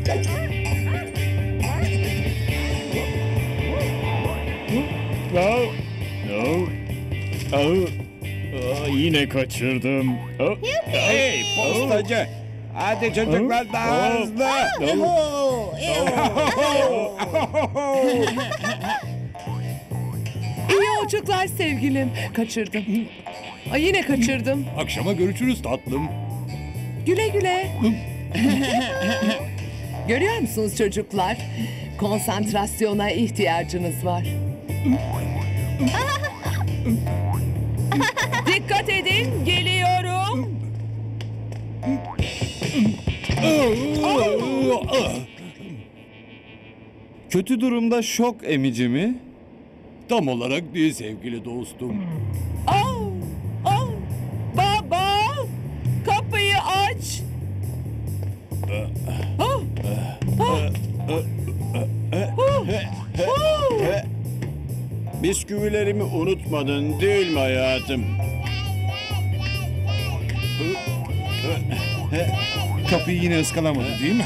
Yine kaçırdım. Hey postacı. Hadi çocuklar daha hızlı. İyi yolculuklar sevgilim. Kaçırdım. Ay yine kaçırdım. Akşama görüşürüz tatlım. Güle güle. Görüyor musunuz çocuklar? Konsantrasyona ihtiyacınız var. Dikkat edin, geliyorum. Kötü durumda şok emici mi? Tam olarak değil sevgili dostum. Oh, oh, baba, kapıyı aç. Oh, oh, Bisküvilerimi unutmadın değil mi hayatım? Kapıyı yine ıskalamadı değil mi?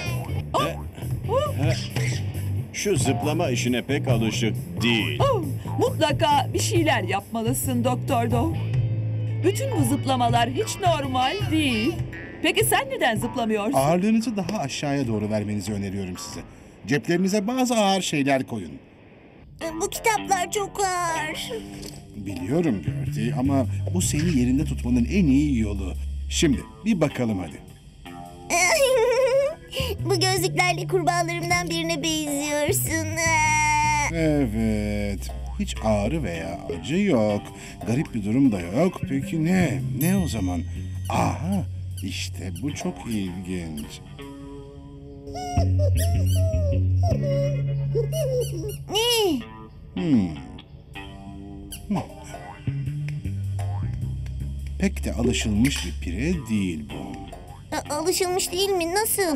Şu zıplama işine pek alışık değil. oh. Mutlaka bir şeyler yapmalısın Doktor Dog. Bütün bu zıplamalar hiç normal değil. Peki sen neden zıplamıyorsun? Ağırlığınızı daha aşağıya doğru vermenizi öneriyorum size. Ceplerinize bazı ağır şeyler koyun. Bu kitaplar çok ağır. Biliyorum Gertie ama bu seni yerinde tutmanın en iyi yolu. Şimdi bir bakalım hadi. Bu gözlüklerle kurbağalarımdan birine benziyorsun. Evet. Hiç ağrı veya acı yok. Garip bir durum da yok. Peki ne? Ne o zaman? Aha, işte bu çok ilginç. Ne? Pek de alışılmış bir pire değil bu. Alışılmış değil mi? Nasıl?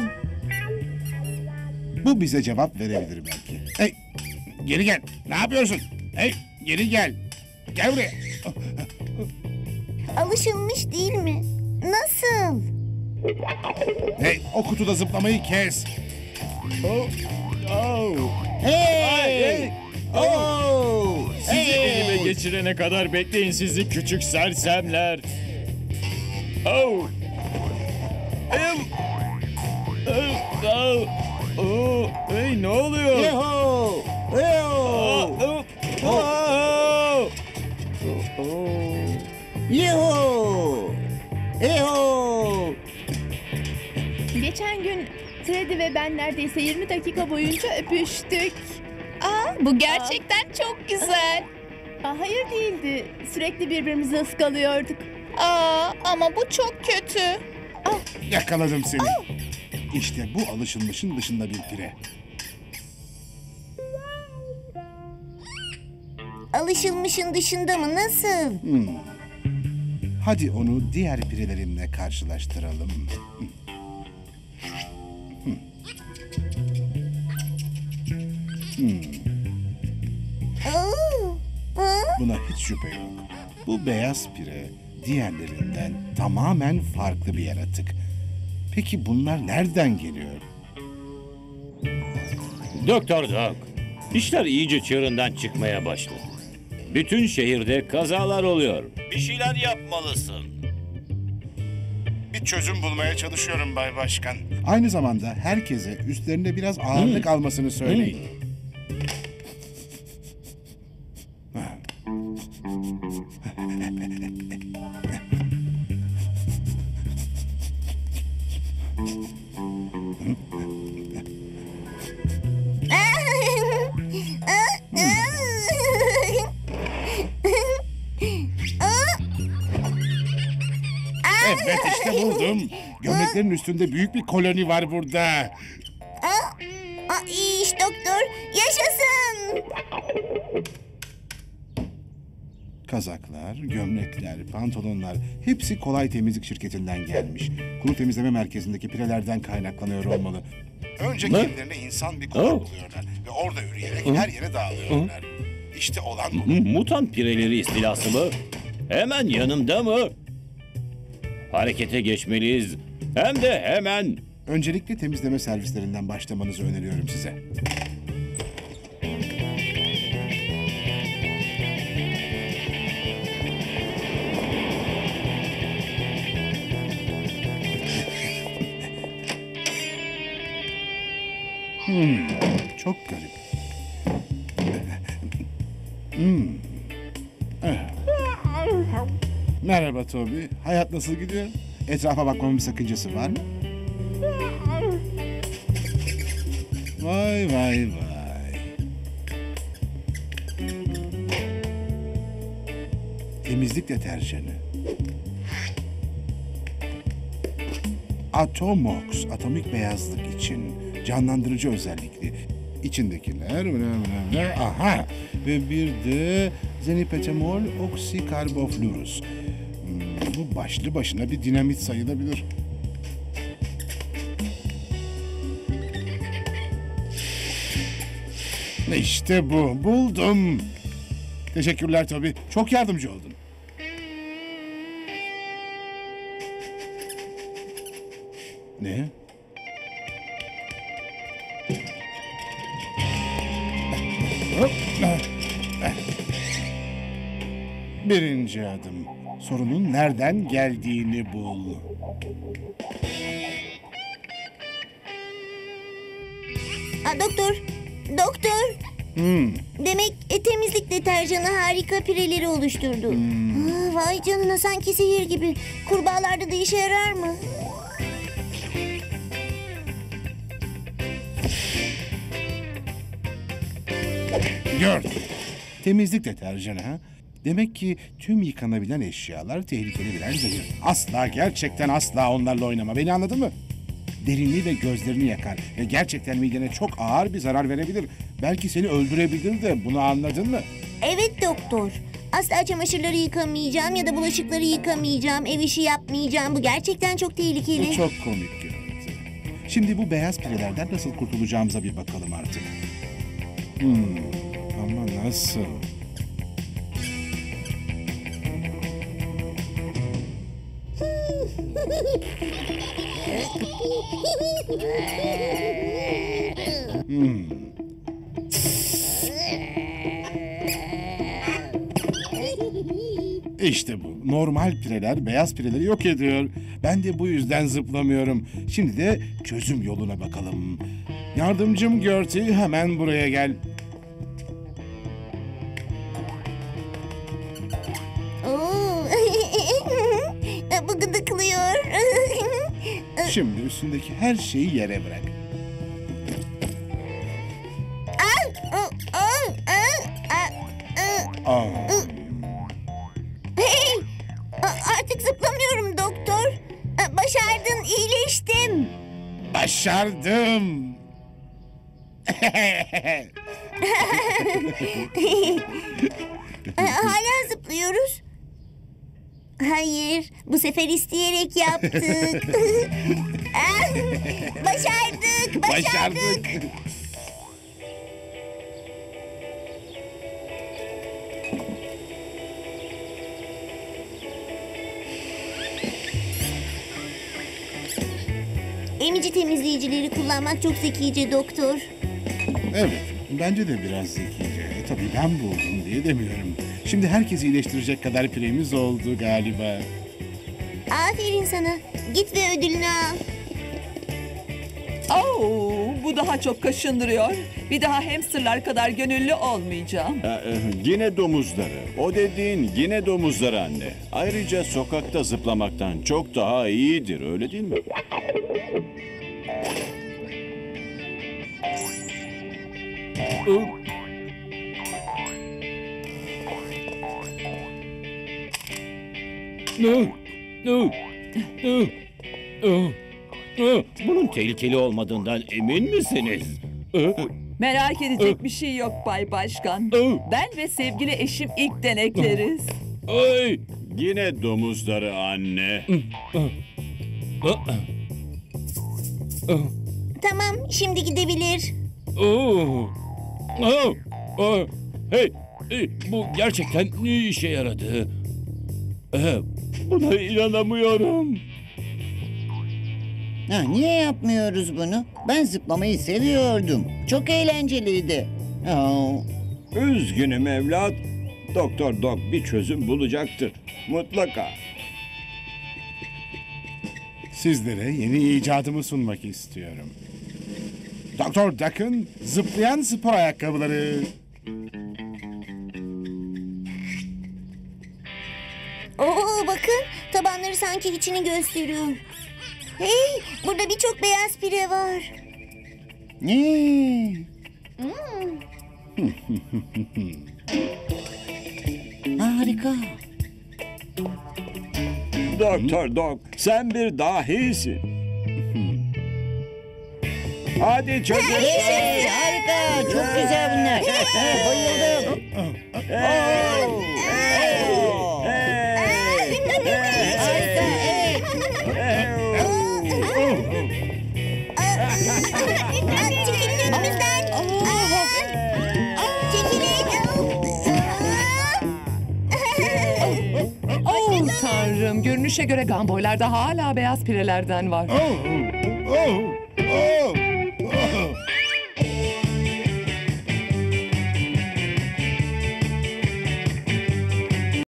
Bu bize cevap verebilir belki. Hey, geri gel. Ne yapıyorsun? Hey, geri gel. Gel buraya. Alışılmış değil mi? Nasıl? Hey, o kutuda zıplamayı kes. Hey! Sizi elime geçirene kadar bekleyin sizi küçük sersemler. Oh! Hey ne oluyor? Yeho! Yeho! Yeho! Geçen gün Freddy ve ben neredeyse 20 dakika boyunca öpüştük. Bu gerçekten çok güzel. Hayır değildi. Sürekli birbirimizi ıskalıyorduk. Ama bu çok kötü. Yakaladım seni. İşte bu alışılmışın dışında bir pire. Alışılmışın dışında mı? Nasıl? Hadi onu diğer pirelerimle karşılaştıralım. Oo. Ha? Buna hiç şüphe yok. Bu beyaz pire diğerlerinden tamamen farklı bir yaratık. Peki bunlar nereden geliyor? Doktor Dog, işler iyice çığırından çıkmaya başladı. Bütün şehirde kazalar oluyor. Bir şeyler yapmalısın. Bir çözüm bulmaya çalışıyorum Bay Başkan. Aynı zamanda herkese üstlerinde biraz ağırlık almasını söyleyin. Evet işte buldum. Gömleklerin üstünde büyük bir koloni var burada. İyi iş doktor. Yaşasın. Kazaklar, gömlekler, pantolonlar hepsi Kolay Temizlik şirketinden gelmiş. Kuru temizleme merkezindeki pirelerden kaynaklanıyor olmalı. Önce kendilerine insan bir kolon buluyorlar ve orada üreyerek her yere dağılıyorlar. İşte olan bu. Mutant pireleri istilası mı? Hemen yanımda mı? Harekete geçmeliyiz. Hem de hemen. Öncelikle temizleme servislerinden başlamanızı öneriyorum size. Çok garip. Merhaba Toby. Hayat nasıl gidiyor? Etrafa bakmamın bir sakıncası var mı? Vay vay vay. Temizlik deterjanı. Atomox, atomik beyazlık için canlandırıcı özellikli. İçindekiler, aha, ve bir de zenipetemol oksikarboflurus. Bu başlı başına bir dinamit sayılabilir. İşte bu, buldum. Teşekkürler Toby, çok yardımcı oldun. Ne? Birinci adım. Sorunun nereden geldiğini bul. Doktor, doktor. Demek temizlik deterjanı harika pireleri oluşturdu. Vay canına, sanki sihir gibi. Kurbağalarda da işe yarar mı? Gördüm. Temizlik deterjanı ha? Demek ki tüm yıkanabilen eşyalar tehlikeli birer zehir. Asla, gerçekten asla onlarla oynama. Beni anladın mı? Derinliği ve gözlerini yakar ve gerçekten midene çok ağır bir zarar verebilir. Belki seni öldürebilir de, bunu anladın mı? Evet doktor. Asla çamaşırları yıkamayacağım ya da bulaşıkları yıkamayacağım. Ev işi yapmayacağım. Bu gerçekten çok tehlikeli. Bu çok komik görüntü. Şimdi bu beyaz pirelerden nasıl kurtulacağımıza bir bakalım artık. Ama nasıl? İşte bu. Normal pireler beyaz pireleri yok ediyor. Ben de bu yüzden zıplamıyorum. Şimdi de çözüm yoluna bakalım. Yardımcım Gertie, hemen buraya gel. Oo. Bu gıdıklıyor. Şimdi üstündeki her şeyi yere bırak. Aa, Hey! Artık zıplamıyorum doktor. Başardın, iyileştim. başardım. Hala zıplıyoruz. Hayır, bu sefer isteyerek yaptık. Başardık, başardık. Emici temizleyicileri kullanmak çok zekice doktor. Evet, bence de biraz zekice. Tabii ben buldum diye demiyorum. Şimdi herkesi iyileştirecek kadar piremiz oldu galiba. Aferin sana. Git ve ödülünü al. Bu daha çok kaşındırıyor. Bir daha hamsterlar kadar gönüllü olmayacağım. Yine domuzları. O dediğin yine domuzları anne. Ayrıca sokakta zıplamaktan çok daha iyidir, öyle değil mi? Bunun tehlikeli olmadığından emin misiniz? Merak edecek bir şey yok Bay Başkan. Ben ve sevgili eşim ilk denekleriz. Ay! Yine domuzları anne. Tamam, şimdi gidebilir. Hey, bu gerçekten iyi işe yaradı. Buna inanamıyorum. Niye yapmıyoruz bunu? Ben zıplamayı seviyordum. Çok eğlenceliydi. Üzgünüm evlat. Doktor Dog bir çözüm bulacaktır. Mutlaka. Sizlere yeni icadımı sunmak istiyorum. Doktor Duck'ın zıplayan spor ayakkabıları. Oo bakın tabanları sanki içini gösteriyor. Hey burada birçok beyaz pire var. Harika. Doktor Dog sen bir dahisin. Hadi çözün. Hey, harika. Çok güzel bunlar. Bayıldım. Harika. Çekilin önümüzden. Çekilin. Oh tanrım, görünüşe göre gamboylarda hala beyaz pirelerden var. Oh, oh, oh.